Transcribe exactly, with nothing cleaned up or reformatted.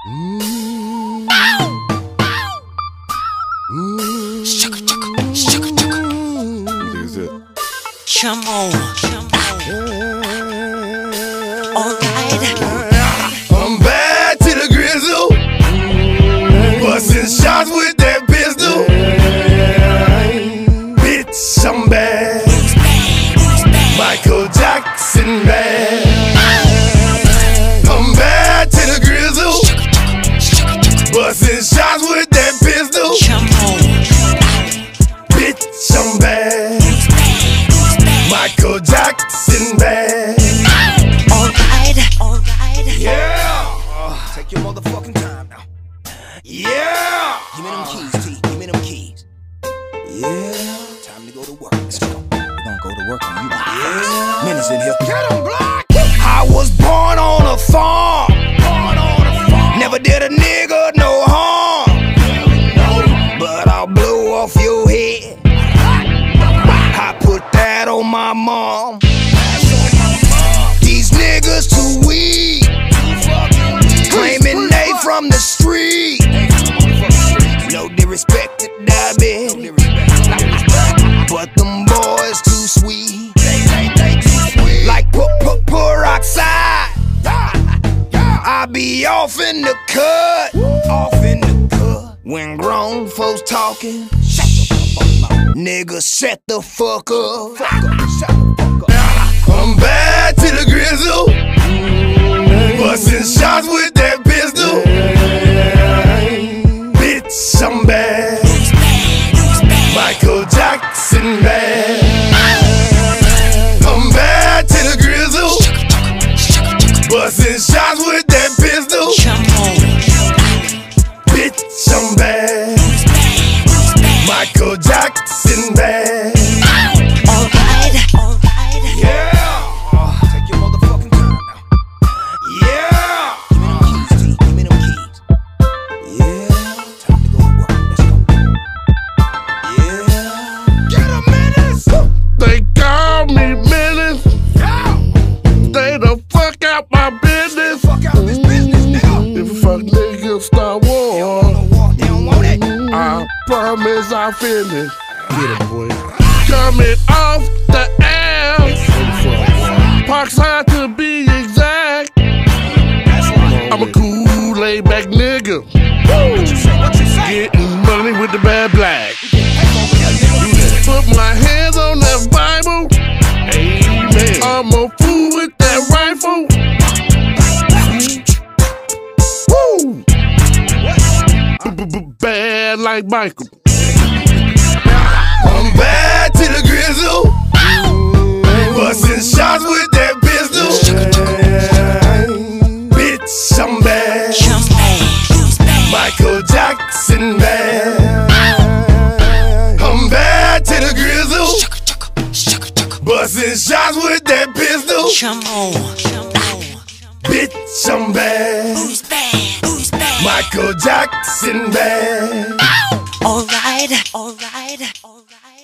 Mm. Mm. Shaka, shaka, shaka, shaka. Is it? Come on, come on. Yeah. Alright. I'm bad to the Gristle. Bustin' shots with that pistol. Bitch, I'm bad. Michael Jackson bad. I'm bad to the Gristle. Bustin' shots with that pistol. Bitch, I'm bad. Michael Jackson bad. Alright, alright. Yeah. Take your motherfucking time now. Yeah. Give me them keys, T. Give me them keys. Yeah. Time to go to work. Let's go. We're gonna go to work on you. Yeah. Meniz in here. Get him, block. I was born on a farm. Born on a farm. Never did a nigga no harm. No. But I'll blow off your head. I put that on my mom. These niggas too weak. Claiming they from the street. No disrespect to diabetes, but them boys too sweet. Like peroxide. I be off in the cut. Off in the cut. When grown folks talking, nigga, shut the fuck up. I'm bad to the Gristle. Bustin' shots with that pistol. Bitch, I'm bad. Michael Jackson bad. I'm bad to the Gristle. Bustin' shots with that pistol. Bitch, I'm bad. Michael Jackson bad. Alright, alright. Yeah. Take your motherfucking time now. Yeah. Give me them keys, T. Give me them keys. Yeah. Time to go to work. Let's go. Yeah. Get a Meniz. They call me Meniz. Stay the fuck out my business. Fuck out this business, nigga. If a fuck nigga start They don't war, wanna walk. They don't want it. I promise I finish. Get it, boy. Coming off the ass, Parks high to be exact. I'm a cool, laid back nigga. What you say? What you say? Getting money with the bad black. Put my hands on that Bible. Amen. I'm a fool with that rifle. Woo! Bad like Michael. I'm bad to the Gristle. Bustin' shots with that pistol. Bitch, I'm bad. Michael Jackson bad. I'm bad to the Gristle. Bustin' shots with that pistol. Bitch, I'm bad. Michael Jackson bad. Alright, alright, alright.